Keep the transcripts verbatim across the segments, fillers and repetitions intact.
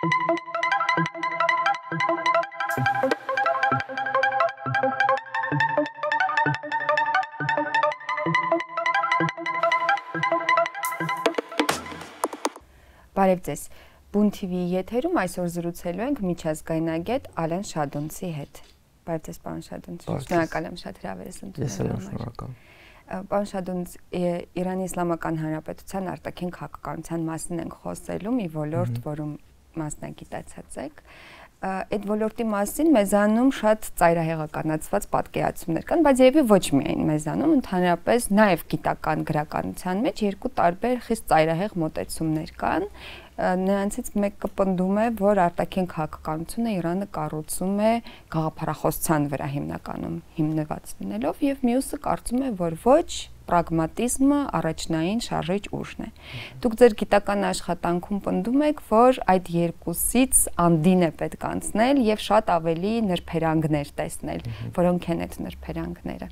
Բարև ձեզ։ Բուն թի վի եթերում այսօր զրուցելու ենք միջազգայնագետ Ալեն Շադունցի հետ։ Բարև ձեզ, պարոն Շադունց։ Շնորհակալ եմ շատ հրավերս ընդունելու համար։ Պարոն Շադունց, Իրանի Իսլամական Հանրապետության արտաքին քաղաքականության մասին ենք խոսելու, մի ոլորտ, որում մասնագիտացած եք։ Այդ ոլորտի մասին մեզանում շատ ծայրահեղականացված պատկերացումներ կան, բայց երևի ոչ միայն մեզանում, ընդհանրապես նաև գիտական գրականության մեջ երկու տարբեր խիստ ծայրահեղ մոտեցումներ կան։ Նրանցից մեկը պնդում է, որ արտաքին քաղաքականությունը Իրանը կառուցում է գաղափարախոսության վրա հիմնականում հիմնված լինելով, եւ մյուսը կարծում է, որ ոչ, պրագմատիզմը առաջնային շարժիչ ուժն է։ Դուք ձեր գիտական աշխատանքում պնդում եք, որ այդ երկուսից անդին է պետք անցնել եւ շատ ավելի նրբերանգներ տեսնել, որոնք են այդ նրբերանգները։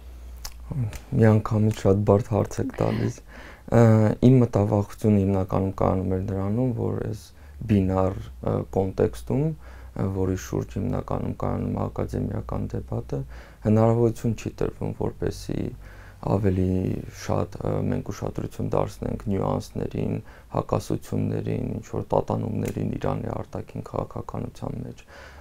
Միանգամից շատ բարդ հարց եք տալիս։ Իմ մտավախությունը հիմնականում կանում էր նրանում, որ այս բինար կոնտեքստում, որի շուրջ հիմնականում կայանում է ակադեմիական դեբատը, հնարավորություն չի տրվում, որպեսզի ավելի շատ մենք ուշադրություն դարձնենք նյուանսներին, հակասություններին, ինչ որ տատանումներին Իրանի արտաքին քաղաքականության մեջ։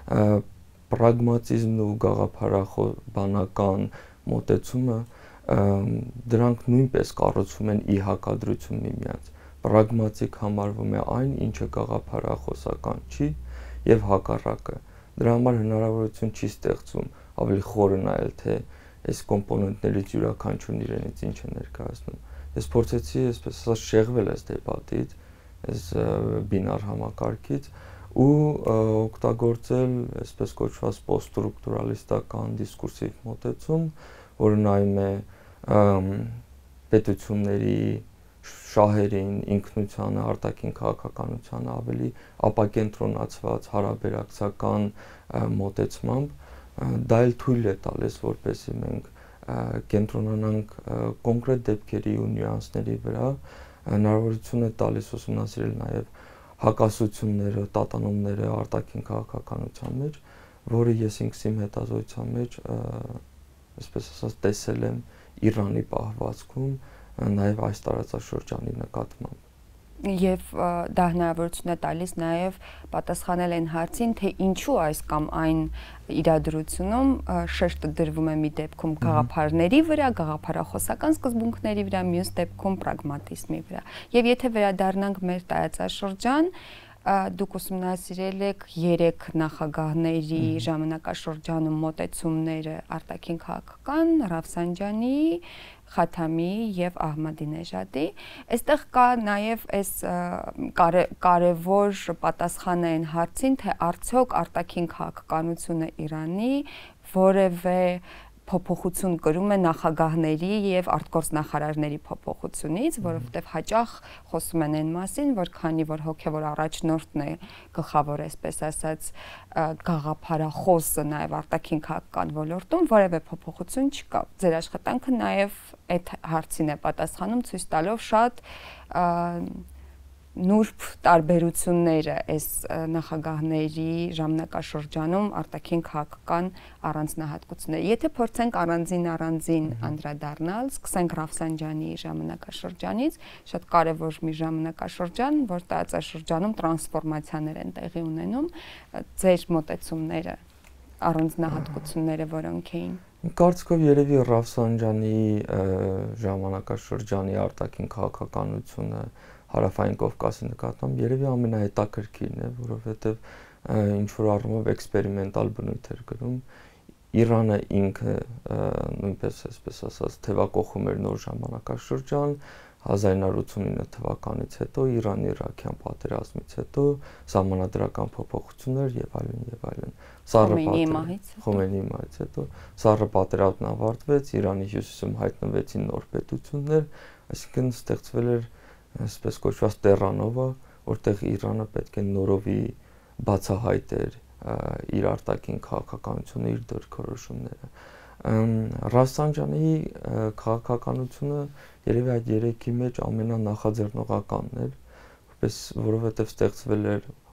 Պրագմատիզմն ու գաղափարախոսաբանական մոտեցումը դրանք նույնպես կառուցվում են ի հակադրություն միմյանց։ Պրագմատիկ համարվում է այն, ինչը գաղափարախոսական չի եւ հակառակը։ Դրա համար հնարավորություն չի ստեղծում ավելի խորը նայել, թե այս կոմպոնենտներից յուրաքանչյուրն իրենից ինչ է ներկայացնում։ Ես փորձեցի, այսպես ասած, շեղվել այս դեպատից, այս բինար համակարգից ու օգտագործել այսպես կոչված պոստստրուկտուրալիստական դիսկուրսիվ մոտեցում, որը նայում է պետությունների շահերին, ինքնությանը, արտաքին քաղաքականությանը ավելի ապակենտրոնացված հարաբերակցական մոտեցմամբ։ Դա էլ թույլ է տալիս, որպեսզի մենք կենտրոնանանք կոնկրետ դեպքերի ու նյուանսների վրա, հնարավորություն է տալիս ուսումնասիրել նաև հակասությունները, տատանումները արտաքին քաղաքականության մեջ, որը ես ինքս իմ հետազոտության մեջ, այսպես ասած, տեսել եմ Իրանի պահվածքում, նաև այս տարածաշրջանի նկատմամբ։ Եվ դա հնարավորություն է տալիս նաև պատասխանել այն հարցին, թե ինչու այս կամ այն իրադրությունում շեշտը դրվում է մի դեպքում գաղափարների վրա, գաղափարախոսական սկզբունքների վրա, մյուս դեպքում պրագմատիզմի վրա։ Եվ եթե վերադառնանք մեր տարածաշրջան, դուք ուսումնասիրել եք երեք նախագահների ժամանակաշրջանում մոտեցումները արտաքին քաղաքական, Ռաֆսանջանի, Խաթամի եւ Ահմադինեժադի։ Այստեղ կա նաեւ այս կարևոր պատասխանը այն հարցին, թե արդյոք արտաքին քաղաքականությունը Իրանի որևէ փոփոխություն կրում է նախագահների եւ արտգործնախարարների փոփոխությունից, որովհետեւ հաճախ խոսում են այն մասին, որ քանի որ հոգեվոր առաջնորդն է գլխավոր, այսպես ասած, գաղափարախոսը նաեւ արտաքին քաղաքական ոլորտում որևէ փոփոխություն չկա։ Ձեր աշխատանքը նաեւ այդ հարցին է պատասխանում, ցույց տալով շատ նուրբ տարբերությունները այս նախագահների ժամանակաշրջանում արտաքին քաղաքական առանձնահատկությունները։ Եթե փորձենք առանձին առանձին անդրադառնալ, սկսենք Ռաֆսանջանի ժամանակաշրջանից, շատ կարևոր մի ժամանակաշրջան, որ տարածաշրջանում տրանսֆորմացիաներ են տեղի ունենում, ձեր մոտեցումները, առանձնահատկությունները որոնք էին։ Կարծիքով երևի Ռաֆսանջանի ժամանակաշրջանի արտաքին քաղաքականությունը Հարավային Կովկասի նկատմամբ երևի ամենահետաքրքիրն է, որովհետև ինչ որ առումով էքսպերիմենտալ բնույթ էր կրում։ Իրանը ինքը նույնպես, այսպես ասած, թևակողում էր նոր ժամանակաշրջան, հազար ինը հարյուր ութսունինը թվականից հետո, Իրան-Իրաքյան պատերազմից հետո, սահմանադրական փոփոխություններ եւ այլն եւ այլն։ Խոմեյնիի մահից հետո Սառը պատերազմն ավարտվեց, Իրանի հյուսիսում հայտնվեցին նոր պետություններ, այսինքն ստեղծվել էր այսպես կոչված Տերանովա, որտեղ Իրանը պետք է նորովի բացահայտեր իր արտաքին քաղաքականությունը, իր դիրքորոշումները։ Ռաֆսանջանի քաղաքականությունը երևի այդ երեքի մեջ ամենանախաձեռնողականն էր, որովհետև ստեղծվել էր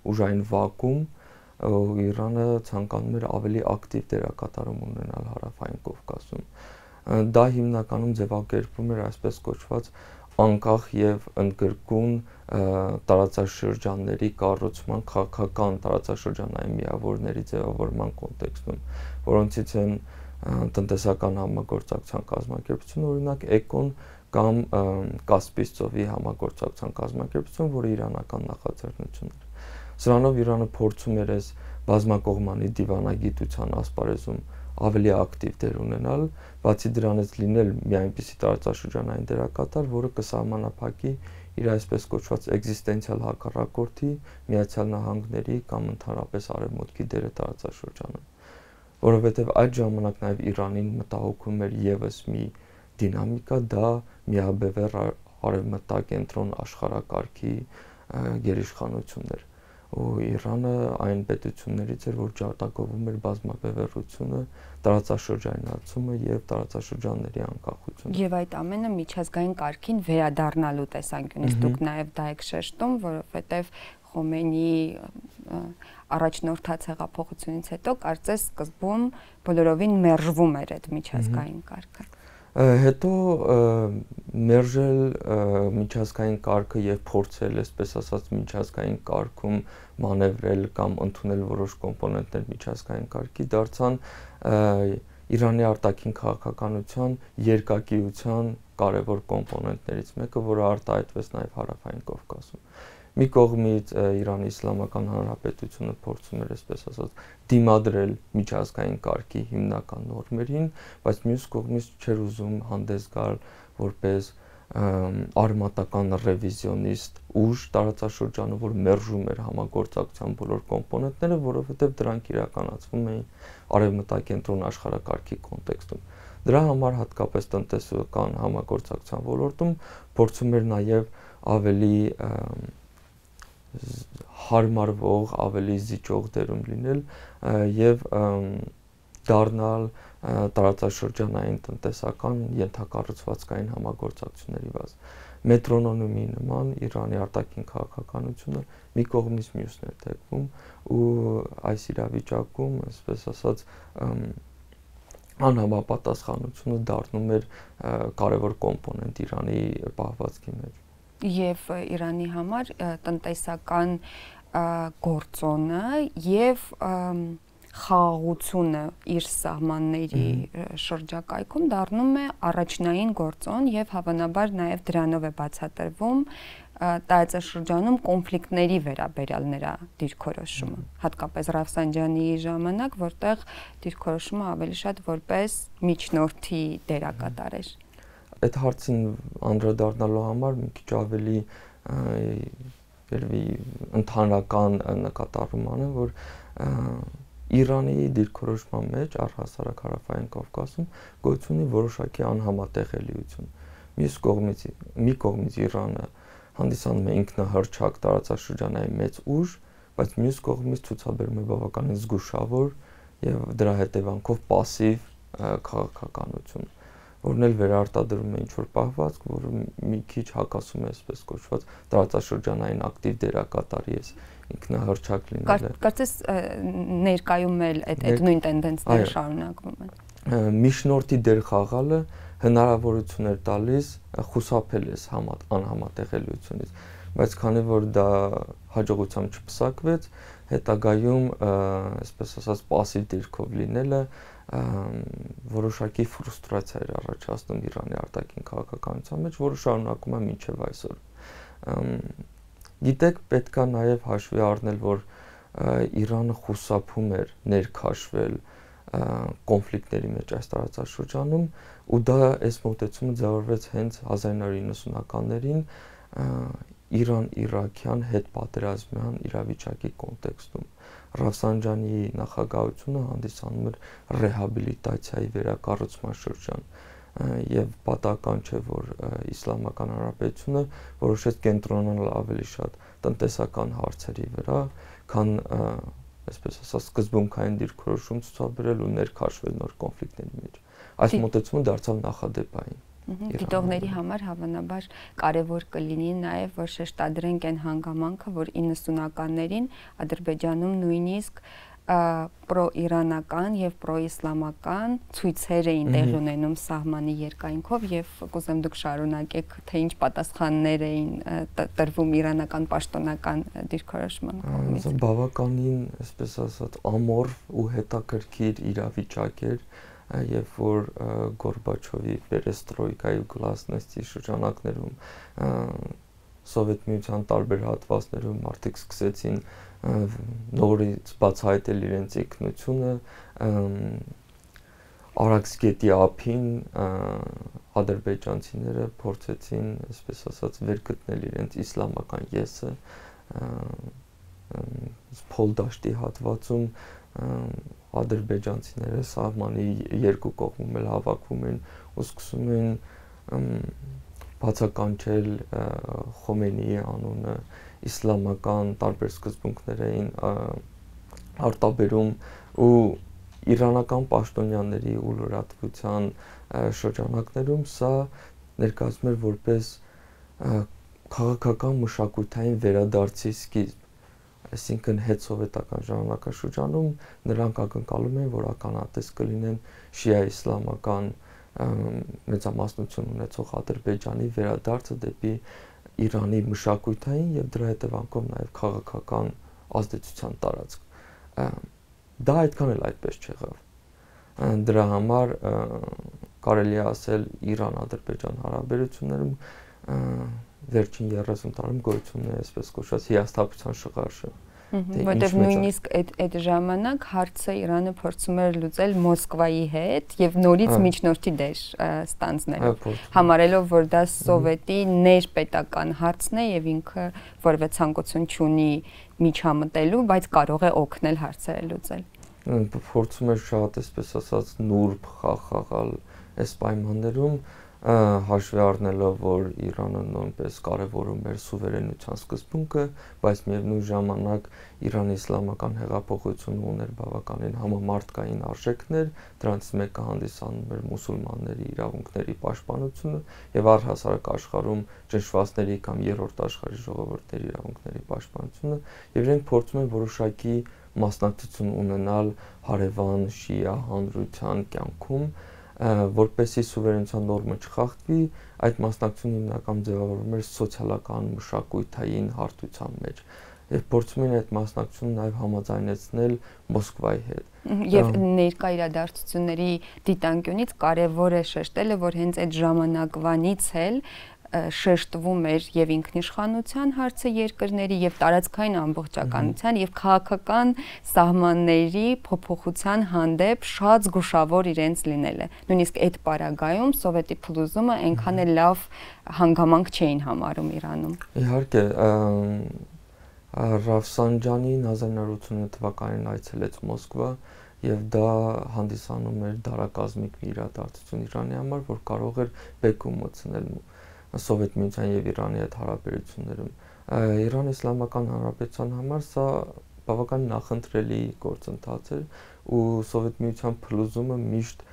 ուժային վակուում, Իրանը ցանկանում էր ավելի ակտիվ դերակատարում ունենալ Հարավային Կովկասում։ Դա հիմնականում ձևակերպվում էր այսպես կոչված անկախ եւ ընդգրկուն տարածաշրջանների կառուցման, քաղաքական տարածաշրջանային միավորների ձևավորման կոնտեքստում, որոնցից են տնտեսական համագործակցության կազմակերպությունը, օրինակ էկոն կամ Կասպից ծովի համագործակցության կազմակերպություն, որը իրանական նախաձեռնություն էր։ Սրանով Իրանը փորձում էր այս բազմակողմանի դիվանագիտության ասպարեզում ավելի ակտիվ դեր ունենալ, բացի դրանից լինել մի այնպիսի տարածաշրջանային դերակատար, որը կսահմանափակի իր այսպես կոչված էգզիստենցիալ հակառակորդի Միացյալ Նահանգների կամ ընդհանրապես Արևմուտքի դերը տարածաշրջանում, որովհետև այդ ժամանակ նաև Իրանին մտահոգում էր եւս մի դինամիկա, դա միաբևեռ արևմտակենտրոն աշխարհակարգի գերիշխանությունն էր, ու Իրանը այն պետություններից էր, որ ջատագովում էր բազմաբևեռությունը, տարածաշրջանացումը եւ տարածաշրջանների անկախությունը։ Եվ այդ ամենը միջազգային կարգին վերադառնալու տեսանկյունից դուք նաեւ դա եք շեշտում, որովհետեւ Խոմեյնիի առաջնորդած հեղափոխությունից հետո կարծես սկզբում բոլորովին մերժվում էր այդ միջազգային կարգը։ Հետո մերժել միջազգային կարգը եւ փորձել, այսպես ասած, միջազգային կարգում մանևրել կամ ընդունել որոշ կոմպոնենտներ միջազգային կարգի դարձան Իրանի արտաքին քաղաքականության երկակիության կարևոր կոմպոնենտներից մեկը, որը արտահայտվեց նաեւ Հարավային Կովկասում։ Մի կողմից Իրանի Իսլամական Հանրապետությունը փորձում էր, այսպես ասած, դիմադրել միջազգային կարգի հիմնական նորմերին, բայց մյուս կողմից չէր ուզում հանդես գալ որպես արմատական ռևիզիոնիստ ուժ տարածաշրջանը, որ մերժում էր համագործակցության բոլոր կոմպոնենտները, որովհետև դրանք իրականացվում էին արևմտակենտրոն աշխարհակարգի կոնտեքստում։ Դրա համար հատկապես տնտեսական համագործակցության ոլորտում փորձում էր նաև ավելի հարմարվող, ավելի զիջող դերում լինել եւ դառնալ տարածաշրջանային տնտեսական ենթակառուցվածքային համագործակցությունների բազ։ Մետրոնոմի նման Իրանի արտաքին քաղաքականությունը մի կողմից մյուսն էր թեքվում ու այս իրավիճակում, այսպես ասած, անհամապատասխանությունը դառնում էր կարևոր կոմպոնենտ Իրանի պահվածքի մեջ։ Եվ Իրանի համար տնտեսական գործոնը եւ խաղաղությունը իր սահմանների շրջակայքում դառնում է առաջնային գործոն եւ հավանաբար նաեւ դրանով է բացատրվում տարածաշրջանում կոնֆլիկտների վերաբերյալ նրա դիրքորոշումը, հատկապես Ռաֆսանջանիի ժամանակ, որտեղ դիրքորոշումը ավելի շատ որպես միջնորդի դերակատար էր։ Այդ հարցին անդրադառնալու համար մի քիչ ավելի երևի ընդհանրական նկատառում անեմ, որ Իրանի դիրքորոշման մեջ առհասարակ Հարավային Կովկասում գոյություն ունի որոշակի անհամատեղելիություն։ Մյուս կողմից մի կողմից Իրանը հանդիսանում է ինքնահռչակ տարածաշրջանային մեծ ուժ, բայց մյուս կողմից ցուցաբերում է բավականին զգուշավոր եւ դրա հետևանքով պասիվ քաղաքականություն, որն էլ վերարտադրում է ինչ-որ պահվածք, որը մի քիչ հակասում է, այսպես կոչված, տարածաշրջանային ակտիվ դերակատարի էս ինքնահռչակ լինելը։ Կարծես ներկայում էլ այդ նույն տենդենսները շարունակվում են։ Միջնորդի դեր խաղալը հնարավորություն էր տալիս խուսափել այս անհամատեղելիությունից, բայց քանի որ դա հաջողությամբ չփսակվեց, հետագայում, այսպես ասած, պասիվ դիրքով լինելը որոշակի ֆրուստրացիա էր առաջացնում Իրանի արտաքին քաղաքականության մեջ, որը շարունակում է մինչև այսօր։ Գիտեք, պետքա նաև հաշվի առնել, որ Իրանը խուսափում էր ներքաշվել կոնֆլիկտների մեջ այս տարածաշրջանում, ու դա այս մոտեցումը ձևավորվեց հենց հազար ինը հարյուր նվթականներին Իրան-Իրաքյան հետպատերազմյան իրավիճակի կոնտեքստում։ Ռաֆսանջանիի նախագահությունը հանդիսանում էր ռեհաբիլիտացիայի վերակառուցման շրջան, եւ պատահական չէ, որ Իսլամական Հանրապետությունը որոշեց կենտրոնանալ ավելի շատ տնտեսական հարցերի վրա, քան այսպես ասած սկզբունքային դիրքորոշում ցուցաբերել ու ներքաշվել նոր կոնֆլիկտների մեջ։ Այս մոտեցումը դարձավ նախադեպային։ Դիտողների համար հավանաբար կարևոր կլինի նաև որ շեշտադրենք այն հանգամանքը, որ իննսունականներին Ադրբեջանում նույնիսկ պրոիրանական եւ պրոիսլամական ցույցեր էին տեղի ունենում սահմանի երկայնքով եւ կուզեմ դուք շարունակեք թե ինչ պատասխաններ էին տրվում իրանական պաշտոնական դիրքորոշման կողմից։ Բավականին, այսպես ասած, ամորֆ ու հետաքրքիր իրավիճակ էր, երբ որ Գորբաչովի պերեստրոյկայի ու գլասնոստի շրջանակներում Սովետ միության տարբեր հատվածներում մարդիկ սկսեցին նորից բացահայտել իրենց ինքնությունը, Արաքսգետի ափին ադրբեջանցիները փորձեցին, այսպես ասած, վերգտնել իրենց իսլամական եսը, Փոլդաշտի հատվածում ադրբեջանցիները սահմանի երկու կողմում էլ հավաքվում են ու սկսում են բացականչել Խոմեյնիի անունը, իսլամական տարբեր սկզբունքներ էին արտաբերում ու իրանական պաշտոնյաների ու լրատվության շրջանակներում սա ներկայացվում էր որպես քաղաքական մշակութային վերադարձի սկիզբ, այսինքն հետսովետական ժամանակաշրջանում նրանք ակնկալում են, որ ականատես կլինեն շիա իսլամական մեծամասնություն ունեցող Ադրբեջանի վերադարձը դեպի Իրանի մշակութային եւ դրա հետևանքով նաեւ քաղաքական ազդեցության տարածք։ Դա այդքան էլ այդպես չեղավ։ Դրա համար կարելի է ասել Իրան-Ադրբեջան հարաբերություններում վերջին երեսուն տարում գոյություն է այսպես կոչված հիասթափության շղարշը։ Որտեղ նույնիսկ այդ ժամանակ հարցը Իրանը փորձում էր լուծել Մոսկվայի հետ եւ նորից միջնորդի դեր ստանձնելով, համարելով որ դա սովետի ներպետական հարցն է եւ ինքը որևէ ցանկություն չունի միջամտելու, բայց կարող է օգնել հարցերը լուծել։ Փորձում էր շատ, այսպես ասած, նուրբ խաղ խաղալ այս պայմաններում, հաշվի առնելով, որ Իրանը նույնպես կարևորում էր սուվերենության սկզբունքը, բայց միևնույն ժամանակ Իրանի իսլամական հեղափոխությունը ուներ բավականին համամարտկային արժեքներ, դրանից մեկը հանդիսանում էր մուսուլմանների իրավունքների պաշտպանությունը եւ առհասարակ աշխարհում ճնշվածների կամ երրորդ աշխարհի ժողովուրդների իրավունքների պաշտպանությունը, եւ իրենք փորձում են որոշակի մասնակցություն ունենալ հարևան շիա հանրության կյանքում, որպեսզի սուվերենության նորմը չխախտվի, այդ մասնակցությունը հիմնականում ձևավորվում էր սոցիալական մշակութային հարթության մեջ եւ փորձում են այդ մասնակցությունը նաեւ համաձայնեցնել Մոսկվայի հետ։ Եվ ներկա իրադարձությունների դիտանկյունից կարեւոր է շեշտելը, որ հենց այդ ժամանակվանից էլ շեշտվում էր եւ ինքնիշխանության հարցը երկրների եւ տարածքային ամբողջականության եւ քաղաքական սահմանների փոփոխության հանդեպ շատ զգուշավոր իրենց լինելը։ Նույնիսկ այդ պարագայում սովետի փլուզումը այնքան էլ լավ հանգամանք չէին համարում Իրանում։ Իհարկե, Ռավսանջանին հազար նոր ութսունինը թվականին այցելեց Մոսկվա եւ դա հանդիսանում էր դարակազմիկ մի իրադարձություն Իրանի համար, որ կարող էր բեկում մտցնել Սովետ միության եւ Իրանի հետ հարաբերություններում։ Իրան Իսլամական Հանրապետության համար սա բավական նախընտրելի գործընթաց էր ու Սովետ միության փլուզումը միշտ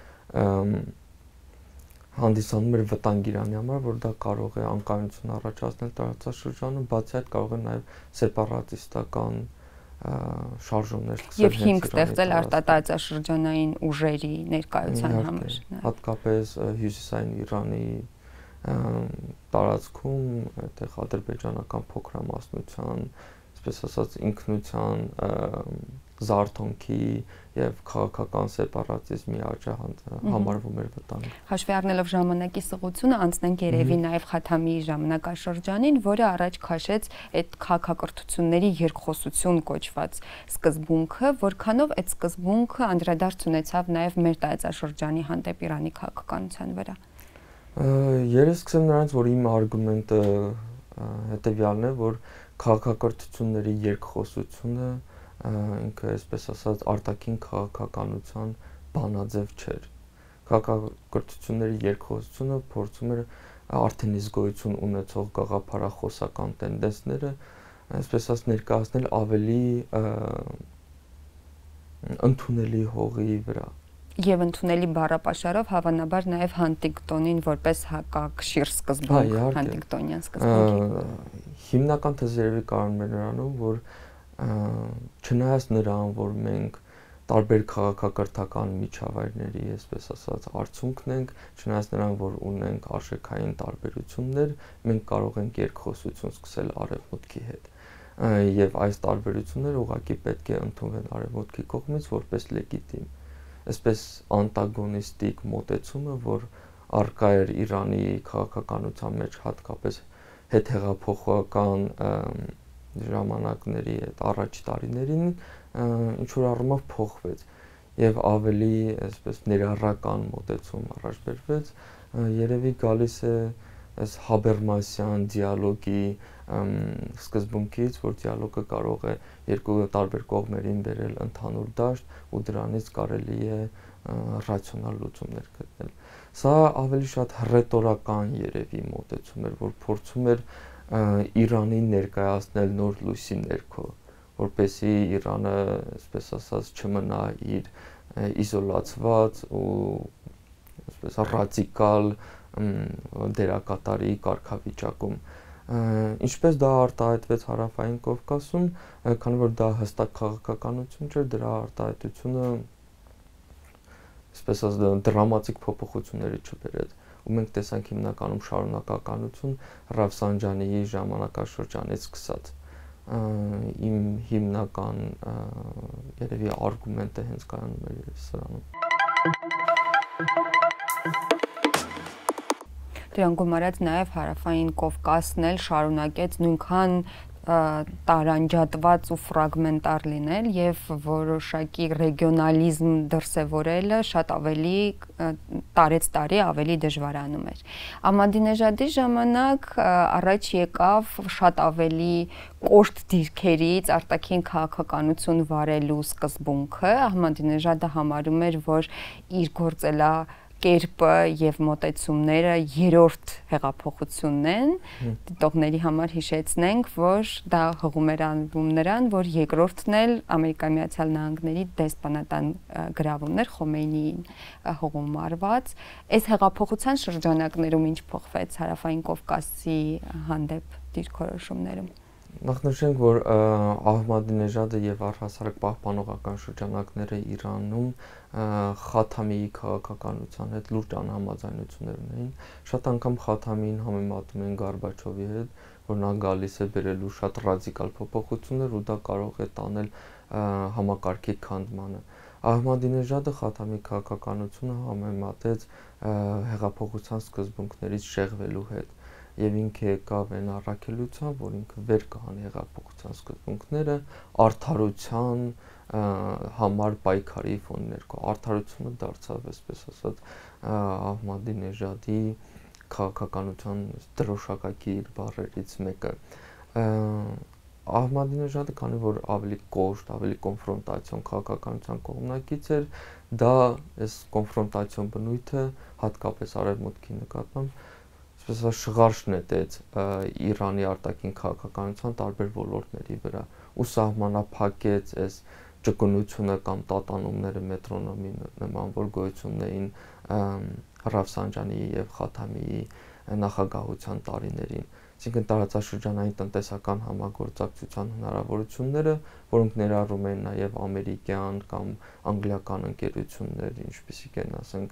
հանդիսանում էր վտանգ Իրանի համար, որ դա կարող է անկայունություն առաջացնել տարածաշրջանում, բացի այդ կարող է նաեւ սեպարատիստական շարժումներ սկսել եւ հիմք ստեղծել արտատարածաշրջանային ուժերի ներկայության համար։ Հատկապես հյուսիսային Իրանի տարածքում այդտեղ ադրբեջանական փոքրամասնության, այսպես ասած, ինքնության զարթոնքի եւ քաղաքական սեպարատիզմի աճը համարվում էր վտանգ։ Հաշվի առնելով ժամանակի սղությունը, անցնենք երևի նաեւ Խաթամիի ժամանակաշրջանին, որը առաջ քաշեց այդ քաղաքակրթությունների երկխոսություն կոչված սկզբունքը, որքանով այդ սկզբունքը անդրադարձ ունեցավ նաեւ մեր տարածաշրջանի հանդեպ Իրանի քաղաքականության վրա։ Երես սկսեմ նրանց, որ իմ արգումենտը հետևյալն է, որ քաղաքակրթությունների երկխոսությունը ինքը, այսպես ասած, արտաքին քաղաքականության բանաձև չէր։ Քաղաքակրթությունների երկխոսությունը փորձում էր արդեն իսկ գոյություն ունեցող գաղափարախոսական տենդենսները, այսպես ասած, ներկայացնել ավելի ընդունելի հողի վրա։ Եվ ընդունելի բառապաշարով հավանաբար նաև Հանտինգտոնին որպես հակակշիռ սկզբունք, Հանտինգտոնյան սկզբունքի։ Հիմնական թեզերևի կարողանում է նրանում, որ չնայած նրան, որ մենք տարբեր քաղաքակրթական միջավայրների, այսպես ասած, արդյունքն ենք, չնայած նրան, որ ունենք արժեքային տարբերություններ, մենք կարող ենք երկխոսություն սկսել արևմուտքի հետ։ Եվ այս տարբերությունները ուղղակի պետք է ընդունվեն արևմուտքի կողմից որպես լեգիտիմ։ Այսպես անտագոնիստիկ մոտեցումը, որ առկա էր Իրանի քաղաքականության մեջ հատկապես հետհեղափոխական ժամանակների այդ առաջ տարիներին ինչ որ առումով փոխվեց եւ ավելի այսպես ներառական մոտեցում առաջ բերվեց, երևի գալիս է այս Հաբերմասյան դիալոգի սկզբունքից, որ դիալոգը կարող է երկու տարբեր կողմերին բերել ընդհանուր դաշտ ու դրանից կարելի է ռացիոնալ լուծումներ գտնել։ Սա ավելի շատ ռետորական երևի մոտեցում էր, որ փորձում էր Իրանին ներկայացնել նոր լույսի ներքո, որպեսզի Իրանը, այսպես ասած, չմնա իր իզոլացված ու այսպես ռադիկալ դերակատարի կարգավիճակում։ Ինչպես դա արտահայտվեց Հարավային Կովկասում, քանի որ դա հստակ քաղաքականություն չէր, դրա արտահայտությունը այսպես ասած դրամատիկ փոփոխությունների չբերեց, ու մենք տեսանք հիմնականում շարունակականություն Ռաֆսանջանիի ժամանակաշրջանից սկսած։ Իմ հիմնական երևի արգումենտը հենց կայանում էր սրանում։ Դրան գումարած նաև Հարավային Կովկասն էլ շարունակեց նույնքան տարանջատված ու ֆրագմենտար լինել եւ որոշակի ռեգիոնալիզմ դրսեւորելը շատ ավելի տարեց տարի ավելի դժվարանում էր։ Ահմադինեժադի ժամանակ առաջ եկավ շատ ավելի կոշտ դիրքերից արտաքին քաղաքականություն վարելու սկզբունքը։ Ահմադինեժադը համարում էր, որ իր գործելա կերպը եւ մոտեցումները երրորդ հեղափոխությունն են։ Դիտողների համար հիշեցնենք, որ դա հղում էր անվում նրան, որ երկրորդն էլ Ամերիկայի Միացյալ Նահանգների դեսպանատան գրավումներ Խոմեյնիին հղում արված։ Այս հեղափոխության շրջանակներում ինչ փոխվեց Հարավային Կովկասի հանդեպ դիրքորոշումներում։ Նախնշենք, որ Ահմադինեժադը եւ առհասարակ պահպանողական շրջանակները Իրանում Խաթամիի քաղաքականության հետ լուրջ անհամաձայնություններ ունեին։ Շատ անգամ Խաթամիին համեմատում են Գորբաչովի հետ, որ նա գալիս է բերելու շատ ռադիկալ փոփոխություններ ու դա կարող է տանել համակարգի քանդմանը։ Ահմադինեժադը Խաթամի քաղաքականությունը համեմատեց հեղափոխության սկզբունքներից շեղվելու հետ եւ ինքը եկավ այն առաքելության, որ ինքը վեր կհանի հեղափոխության սկզբունքները արդարության համար պայքարի ֆոնի ներքո։ Արդարությունը դարձավ, այսպես ասած, Ահմադինեժադի քաղաքականության դրոշակակիր բառերից մեկը։ Ահմադինեժադը, քանի որ ավելի կոշտ, ավելի կոնֆրոնտացիոն քաղաքականության կողմնակից էր, դա այս կոնֆրոնտացիոն բնույթը հատկապես արևմուտքի նկատմամբ այսպես շղարշ նետեց Իրանի արտաքին քաղաքականության տարբեր ոլորտների վրա ու սահմանափակեց այս ճկունությունը կամ տատանումները մետրոնոմի նման, որ գոյություն էին Ռաֆսանջանիի եւ Խաթամիի նախագահության տարիներին։ Այսինքն տարածաշրջանային տնտեսական համագործակցության հնարավորությունները, որոնք ներառում են նաեւ ամերիկյան կամ անգլիական ընկերություններ, ինչպիսիք են, ասենք,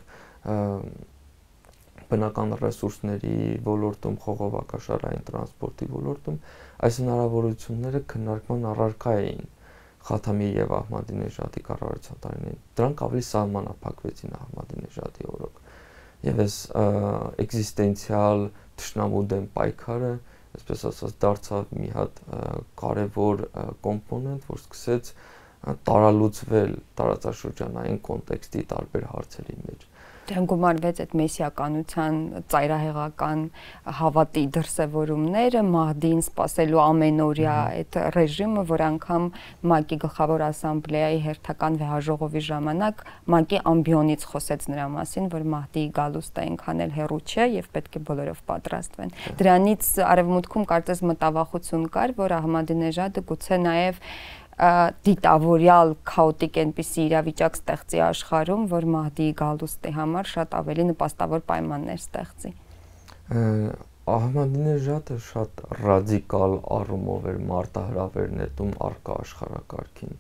բնական ռեսուրսների ոլորտում, խողովակաշարային տրանսպորտի ոլորտում, այս հնարավորությունները քննարկման առարկա էին Խաթամիի եւ Ահմադինեժադի կառավարության տարիներին։ Դրանք ավելի սահմանափակվեցին Ահմադինեժադի օրոք։ Եվ այս էկզիստենցիալ թշնամու դեմ պայքարը, այսպես ասած, դարձավ մի հատ կարևոր կոմպոնենտ, որ սկսեց տարալուծվել տարածաշրջանային կոնտեքստի տարբեր հարցերի մեջ։ Դրան գումարվեց այդ մեսիականության ծայրահեղական հավատի դրսևորումները, Մահդին սպասելու ամենօրյա այդ ռեժիմը, որ անգամ ՄԱԿ-ի գլխավոր ասամբլեայի հերթական վեհաժողովի ժամանակ ՄԱԿ-ի ամբիոնից խոսեց նրա մասին, որ Մահդիի գալուստը այնքան էլ հեռու չէ եւ պետք է բոլորով պատրաստվեն։ Դրանից արևմուտքում կարծես մտավախություն կար, որ Ահմադինեժադը գուցե նաեւ դիտավորյալ քաոտիկ այնպիսի իրավիճակ ստեղծի աշխարհում, որ Մահդիի գալուստի համար շատ ավելի նպաստավոր պայմաններ ստեղծի։ Ահմադինեժադը շատ ռադիկալ առումով էր մարտահրավեր նետում առկա աշխարհակարգին։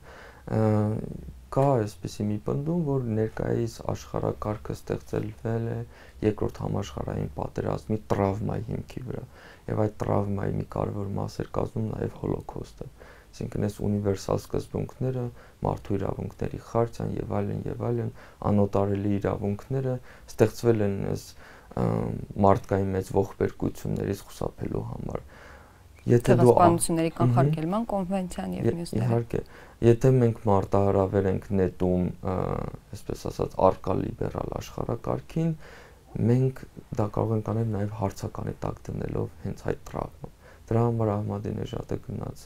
Կա այսպիսի մի պնդում, որ ներկայիս աշխարհակարգը ստեղծվել է երկրորդ համաշխարհային պատերազմի տրավմայի հիմքի վրա, եւ այդ տրավմայի մի կարևոր մաս էր կազմում նաեւ հոլոկոստը, այսինքն այս ունիվերսալ սկզբունքները, մարդու իրավունքների խարտիան եւ այլն եւ այլն, անօտարելի իրավունքները ստեղծվել են այս մարդկային մեծ ողբերգություններից խուսափելու համար։ Եթե դու Ցեղասպանությունների կանխարգելման կոնվենցիան եւ մյուսները։ Իհարկե, եթե մենք մարտահրավեր ենք նետում, այսպես ասած, արկա լիբերալ աշխարհակարգին, մենք դա կարող ենք անել նաեւ հարցականի տակ դնելով հենց այդ տրավմը։ Դրա համար Ահմադինեժադը գնաց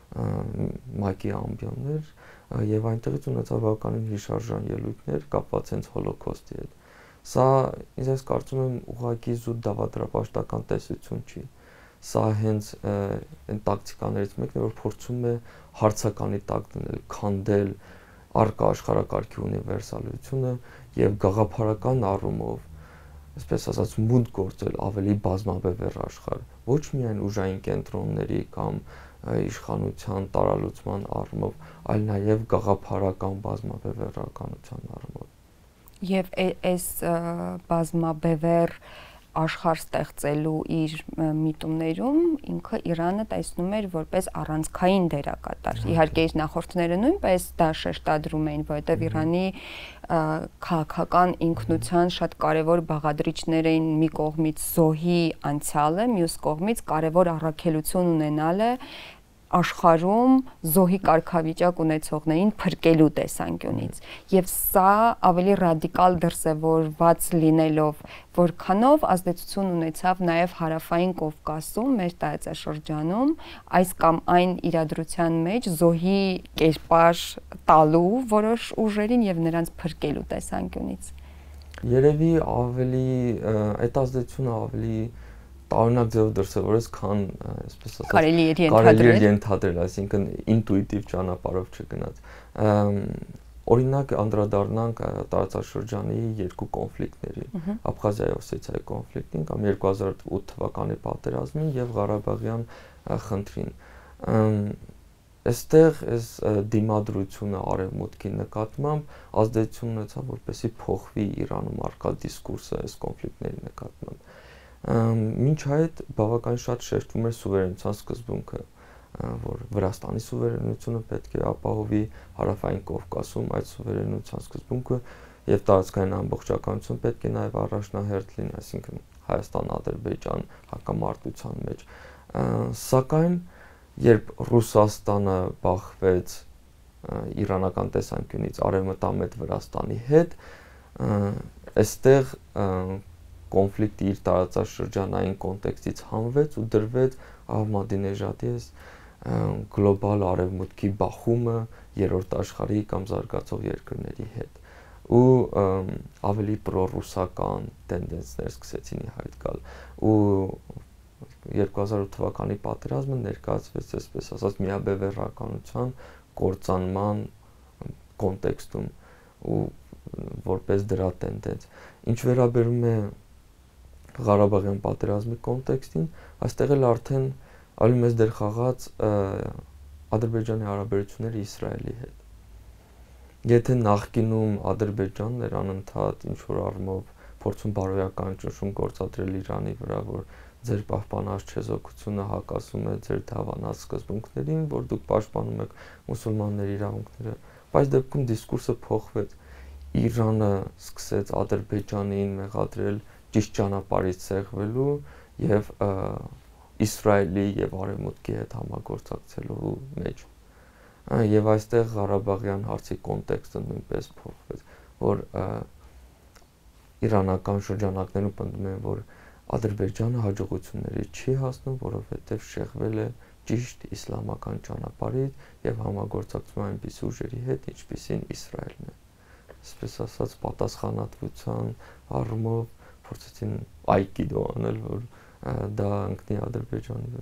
ՄԱԿ-ի ամբիոններ եւ այնտեղից ունեցավ բավականին հիշարժան ելույթներ կապված հենց հոլոկոստի հետ։ Սա ինձ կարծում եմ ուղղակի զուտ դավադրապաշտական տեսություն չի։ Սա հենց այն տակտիկաներից մեկն է, որ փորձում է հարցականի տակ դնել, քանդել առկա աշխարհակարգի ունիվերսալությունը եւ գաղափարական առումով, այսպես ասած, մուտք գործել ավելի բազմաբևեռ աշխարհ, ոչ միայն ուժային կենտրոնների կամ իշխանության տարալուծման առումով, այլ նաեւ գաղափարական բազմաբևեռականության առումով։ Եվ այս բազմաբևեռ աշխարհ ստեղծելու իր միտումներում ինքը Իրանը տեսնում էր որպես առանցքային դերակատար։ Իհարկե իր նախորդները նույնպես դա շեշտադրում էին, որովհետև Իրանի քաղաքական ինքնության շատ կարևոր բաղադրիչներ էին մի կողմից զոհի անցյալը, մյուս կողմից կարևոր առաքելություն ունենալը աշխարհում զոհի կարգավիճակ ունեցողներին փրկելու տեսանկյունից եւ սա ավելի ռադիկալ դրսեւորված լինելով որքանով ազդեցություն ունեցավ նաեւ հարավային Կովկասում մեր տարածաշրջանում այս կամ այն իրադրության մեջ զոհի կերպար տալու որոշ ուժերին եւ նրանց փրկելու տեսանկյունից երևի ավելի այդ ազդեցությունը ավելի տարօրինակ ձևով դրսևորես, քան այսպես ասած կարելի է ենթադրել, այսինքն ինտուիտիվ ճանապարհով չգնաց։ Օրինակ անդրադառնանք տարածաշրջանի երկու կոնֆլիկտների, Աբխազիայի Օսեթիայի կոնֆլիկտին կամ երկու հազար ութ թվականի պատերազմին եւ Ղարաբաղյան խնդրին։ Այստեղ այս դիմադրությունը արևմուտքի նկատմամբ ազդեցություն ունեցավ, որպեսզի փոխվի Իրանում առկա դիսկուրսը այս կոնֆլիկտների նկատմամբ։ Մինչ այդ բավական շատ շեշտվում էր սուվերենության սկզբունքը, որ Վրաստանի սուվերենությունը պետք է ապահովի հարավային Կովկասում այդ սուվերենության սկզբունքը եւ տարածքային ամբողջականություն պետք է նաեւ առաջնահերթ լինի, այսինքն Հայաստան-Ադրբեջան հակամարտության մեջ։ Սակայն երբ Ռուսաստանը բախվեց իրանական տեսանկյունից արևմտամետ Վրաստանի հետ, այստեղ կոնֆլիկտի իր տարածաշրջանային կոնտեքստից հանվեց ու դրվեց Ահմադինեժադի գլոբալ արևմուտքի բախումը երրորդ աշխարհի կամ զարգացող երկրների հետ ու ավելի պրոռուսական տենդենսներ սկսեցին ի հայտ գալ ու երկու հազար ութ թվականի պատերազմը ներկայացվեց այսպես ասած միաբևեռականության կործանման կոնտեքստում ու որպես դրա տենդենս ինչ վերաբերում է Ղարաբաղյան պատերազմի կոնտեքստին, այստեղ էլ արդեն ավելի մեծ դեր խաղաց Ադրբեջանի հարաբերությունները Իսրայելի հետ։ Եթե նախկինում Ադրբեջանն էր անընդհատ ինչ-որ առումով փորձում բարոյական ճնշում գործադրել Իրանի վրա, որ ձեր պահպանած չեզոքությունը հակասում է ձեր դավանած սկզբունքներին, որ դուք պաշտպանում եք մուսուլմանների իրավունքները, բայց դեպքում դիսկուրսը փոխվեց։ Իրանը սկսեց Ադրբեջանին մեղադրել ճիշտ ճանապարհից ցեղվելու եւ Իսրայելի եւ Արևմուտքի հետ համագործակցելու մեջ։ Եվ այստեղ Ղարաբաղյան հարցի կոնտեքստը նույնպես փոխվեց, որ իրանական շրջանակներում պնդում են, որ Ադրբեջանը հաջողությունների չի հասնում, որովհետեւ շեղվել է ճիշտ իսլամական ճանապարհից եւ համագործակցում այնպիսի ուժերի հետ, ինչպիսին Իսրայելն է։ Այսպես ասած, պատասխանատվության առումով փորձեցին այկիդո անել, որ դա ընկնի Ադրբեջանի վրա։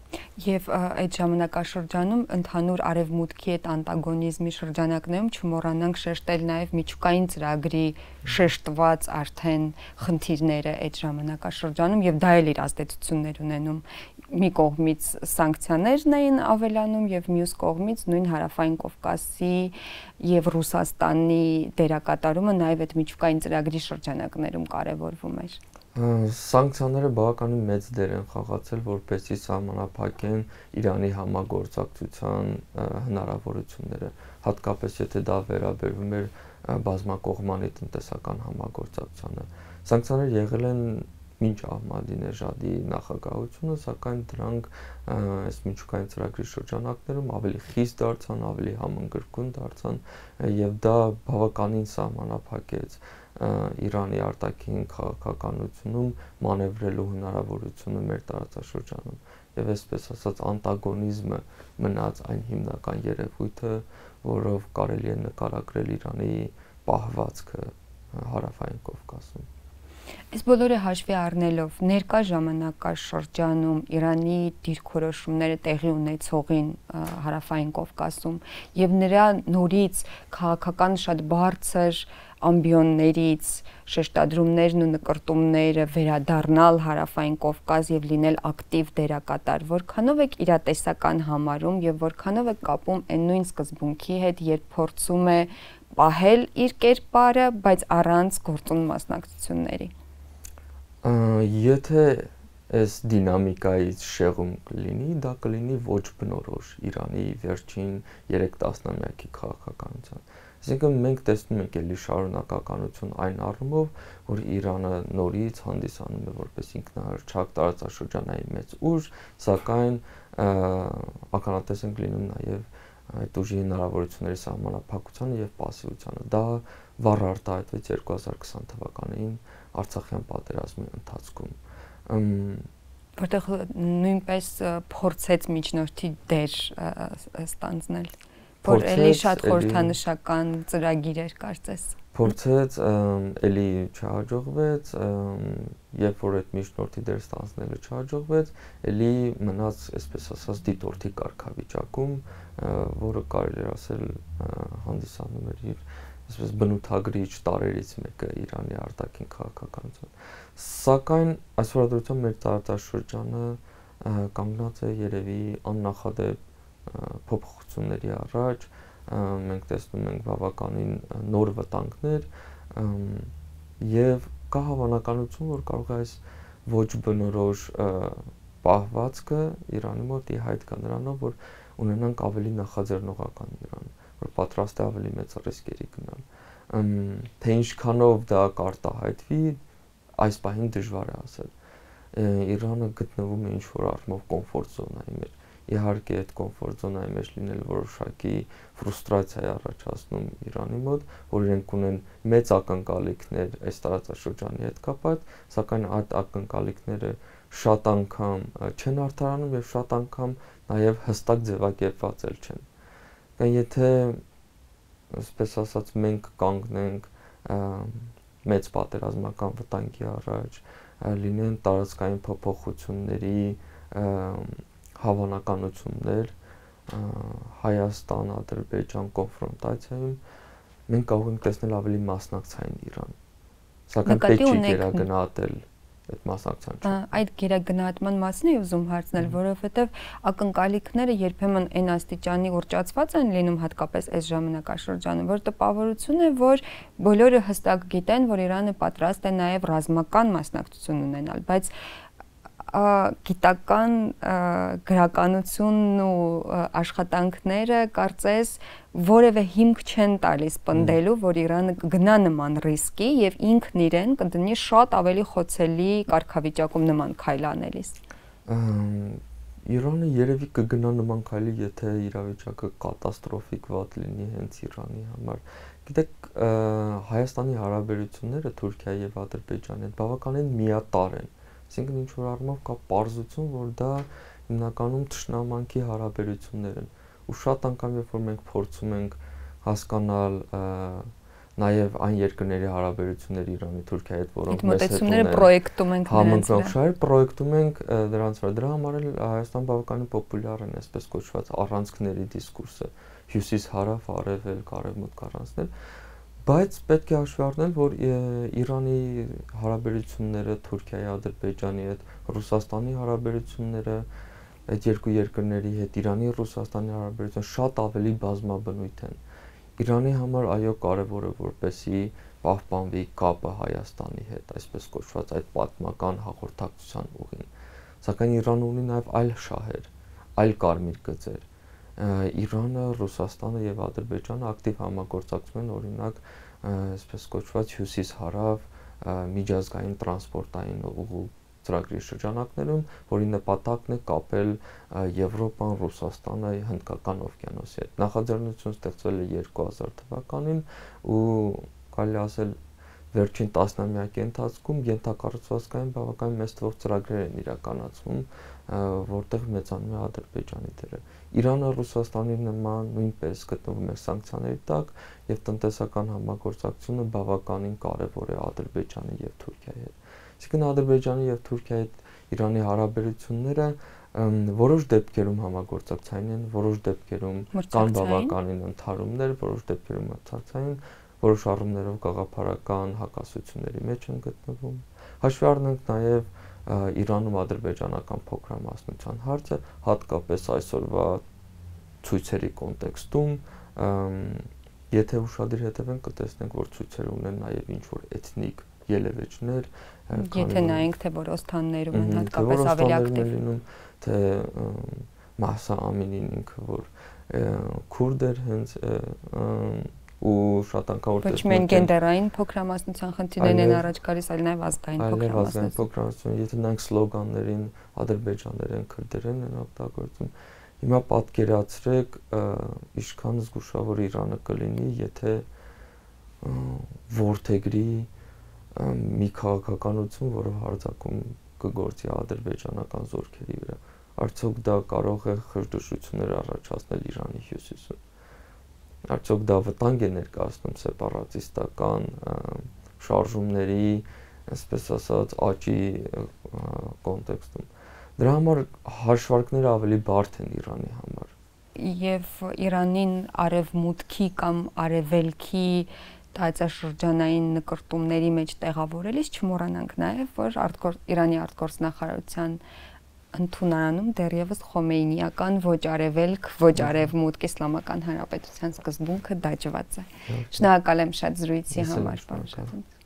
Եվ այդ ժամանակաշրջանում ընդհանուր արևմուտքի այդ անտագոնիզմի շրջանակներում չմոռանանք շեշտել նաև միջուկային ծրագրի շեշտված արդեն խնդիրները այդ ժամանակաշրջանում եւ դա էլ իր ազդեցություններ ունենում մի կողմից սանկցիաներն էին ավելանում եւ մյուս կողմից նույն Հարավային Կովկասի եւ Ռուսաստանի դերակատարումը նաեւ այդ միջուկային ծրագրի շրջանակներում կարեւորվում էր։ Սանկցիաները բավականին մեծ դեր են խաղացել, որպեսզի սահմանափակեն Իրանի համագործակցության հնարավորությունները, հատկապես եթե դա վերաբերվում էր բազմակողմանի տնտեսական համագործակցությանը։ Սանկցիաները եղել են մինչ Ահմադինեժադի նախագահությունը, սակայն դրանք այս միջուկային ծրագրի շրջանակներում ավելի խիստ դարձան, ավելի համընկրկուն դարձան եւ դա բավականին սահմանափակեց Իրանի արտաքին քաղաքականությունում մանևրելու հնարավորությունը մեր տարածաշրջանում եւ այսպես ասած անտագոնիզմը մնաց այն հիմնական երևույթը, որով կարելի է նկարագրել Իրանի պահվածքը Հարավային Կովկասում։ Այս բոլորը հաշվի առնելով ներկա ժամանակաշրջանում Իրանի դիրքորոշումները տեղի ունեցողին Հարավային Կովկասում եւ նրա նորից քաղաքական շատ բարձր ամբիոններից շեշտադրումներն ու նկարտումները վերադառնալ Հարավային Կովկաս եւ լինել ակտիվ դերակատար, որքանով եք իրատեսական համարում եւ որքանով եք կապում այն նույն սկզբունքի հետ, երբ փորձում է պահել իր կերպարը, բայց առանց գործուն մասնակցությունների։ Եթե այս դինամիկայից շեղում կլինի, դա կլինի ոչ բնորոշ Իրանի վերջին երեք տասնամյակի քաղաքականության։ Այսինքն մենք տեսնում ենք էլի շարունակականություն այն առումով, որ Իրանը նորից հանդիսանում է որպես ինքնահռչակ տարածաշրջանային մեծ ուժ, սակայն ականատես ենք լինում նաև այդ ուժի հնարավորությունների սահմանափակությանը եւ պասիվությանը։ Դա վառ արտահայտվեց երկու հազար քսան թվականին Արցախյան պատերազմի ընթացքում, որտեղ նույնպես փորձեց միջնորդի դեր ստանձնել, որ էլի շատ խորհրդանշական ծրագիր էր կարծես։ Փորձեց, էլի չհաջողվեց, երբ որ այդ միջնորդի դեր ստանձնելը չհաջողվեց, էլի մնաց, այսպես ասած, դիտորդի կարգավիճակում, որը կարելի է ասել հանդիսանում էր իր այսպես բնութագրիչ տարերից մեկը Իրանի արտաքին քաղաքականության։ Սակայն այս հորադրությամբ մեր տարածաշրջանը կանգնած է երևի աննախադեպ փոփոխությունների առաջ, մենք տեսնում ենք բավականին նոր վտանգներ եւ կա հավանականություն, որ կարող է այս ոչ բնորոշ պահվածքը Իրանի մոտ ի հայտ գա նրանով, որ ունենանք ավելի նախաձեռնողական Իրան, որ պատրաստ է ավելի մեծ ռիսկերի գնալ։ Թե ինչքանով դա կարտահայտվի, այս պահին դժվար է ասել։ Իրանը գտնվում է ինչ-որ առումով կոմֆորտ զոնայի մեջ։ Իհարկե այդ կոմֆորտ զոնայի մեջ լինել որոշակի ֆրուստրացիա է առաջացնում Իրանի մոտ, որ իրենք ունեն մեծ ակնկալիքներ այս տարածաշրջանի հետ կապված, սակայն այդ ակնկալիքները շատ անգամ չեն արդարանում եւ շատ անգամ նաեւ հստակ ձևակերպված էլ չեն։ Եթե այսպես ասած մենք կանգնենք մեծ պատերազմական վտանգի առաջ, լինեն տարածքային փոփոխությունների հավանականություններ Հայաստան-Ադրբեջան կոնֆրոնտացիայում, մենք կարող ենք տեսնել ավելի մասնակցային Իրան, սակայն պետք չի գերագնահատել այդ մասնակցությունը։ Այդ գերագնահատման մասն է ուզում հարցնել, որովհետև ակնկալիքները երբեմն այն աստիճանի ուռճացված են լինում, հատկապես այս ժամանակաշրջանում, որ տպավորություն է, որ բոլորը հստակ գիտեն, որ Իրանը պատրաստ է նաև ռազմական մասնակցություն ունենալ, բայց գիտական գրականությունն ու աշխատանքները կարծես որևէ հիմք չեն տալիս պնդելու, որ Իրանը կգնա նման ռիսկի եւ ինքն իրեն կդնի շատ ավելի խոցելի կարգավիճակում նման քայլ անելիս։ Իրանը երևի կգնա նման քայլի, եթե իրավիճակը կատաստրոֆիկ վատ լինի հենց Իրանի համար։ Գիտեք, Հայաստանի հարաբերությունները Թուրքիայի եւ Ադրբեջանի հետ բավականին միատարր են։ Այսինքն ինչ-որ առումով կա պարզություն, որ դա հիմնականում թշնամանքի հարաբերություններ են։ Ու շատ անգամ երբ որ մենք փորձում ենք հասկանալ նաև այն երկրների հարաբերությունները Իրանի, Թուրքիայի հետ, որոնք մեզ հետ ունեն պրոյեկտում ենք նրանց վրա, պրոյեկտում ենք դրանց վրա, դրա համար էլ Հայաստան բավականին պոպուլյար են այսպես կոչված առանցքների դիսկուրսը, հյուսիս-հարավ, արևելք, արևմուտք առանցքներ, բայց պետք է հաշվի առնել, որ Իրանի հարաբերությունները Թուրքիայի, Ադրբեջանի հետ, Ռուսաստանի հարաբերությունները այդ երկու երկրների հետ, Իրանի, Ռուսաստանի հարաբերությունները շատ ավելի բազմաբնույթ են։ Իրանի համար այո կարևոր է որպեսզի պահպանվի կապը Հայաստանի հետ, այսպես կոչված այդ պատմական հաղորդակցության ուղին։ Սակայն Իրանը ունի նաև այլ շահեր, այլ կարմիր գծեր։ Իրանը, Ռուսաստանը եւ Ադրբեջանը ակտիվ համագործակցում են օրինակ այսպես կոչված հյուսիս-հարավ միջազգային տրանսպորտային ուղու ծրագրի շրջանակներում, որի նպատակն է կապել Եվրոպան, Ռուսաստանը Հնդկական օվկիանոսի հետ։ Նախաձեռնություն ստեղծվել է երկու հազար թվականին ու կարելի ասել վերջին տասնամյակի ընթացքում ենթակառուցվածքային բավականին մեծ թվով ծրագրեր են իրականացվում, որտեղ մեծանում է Ադրբեջանի դերը։ Իրանը Ռուսաստանի նման նույնպես գտնվում է սանկցիաների տակ եւ տնտեսական համագործակցությունը բավականին կարեւոր է Ադրբեջանի եւ Թուրքիայի հետ։ Այսինքն Ադրբեջանի եւ Թուրքիայի հետ Իրանի հարաբերությունները որոշ դեպքերում համագործակցային են, որոշ դեպքերում կան բավականին ընդհարումներ, որոշ դեպքերում մրցակցային, որոշ առումներով գաղափարական հակասությունների մեջ են գտնվում։ Հաշվի առնենք նաեւ Իրանում ադրբեջանական փոքրամասնության հարցը, հատկապես այսօրվա ցույցերի կոնտեքստում, եթե ուշադիր հետևենք, կտեսնենք, որ ցույցերը ունեն նաեւ ինչ-որ էթնիկ ելևէջներ, եթե նայենք թե Որոստաններում են հատկապես ավելի ակտիվ լինում, թե Մահսա Ամինին ինքը որ քուրդ էր հենց ու շատ անգամ որ ոչ միայն գենդերային փոքրամասնության խնդիրներն են առաջ գալիս, այլ նաև ազգային փոքրամասնություն, եթե նայենք սլոգաններին ադրբեջաներեն, քրդերեն են օգտագործում, հիմա պատկերացրեք ինչքան զգուշավոր Իրանը կլինի, եթե ворթեգրի մի քաղաքականություն, որը հարձակում կգործի ադրբեջանական զորքերի վրա, արդյոք դա կարող է խժդժություններ առաջացնել Իրանի հյուսիսում։ Արդյոք դա վտանգ է ներկայացնում սեպարատիստական շարժումների, այսպես ասած, աճի կոնտեքստում։ Դրա համար հաշվարկները ավելի բարդ են Իրանի համար։ Եվ Իրանին արևմուտքի կամ արևելքի տարածաշրջանային նկրտումների մեջ տեղավորելիս չմոռանանք նաև, որ Իրանի արտգործնախարարության ընդունարանում դեռևս խոմեյնիական ոչ արևելք, ոչ արևմուտք իսլամական հանրապետության սկզբունքը դաջված է։ Շնորհակալ եմ շատ զրույցի համար, պարոն Շադոնցի։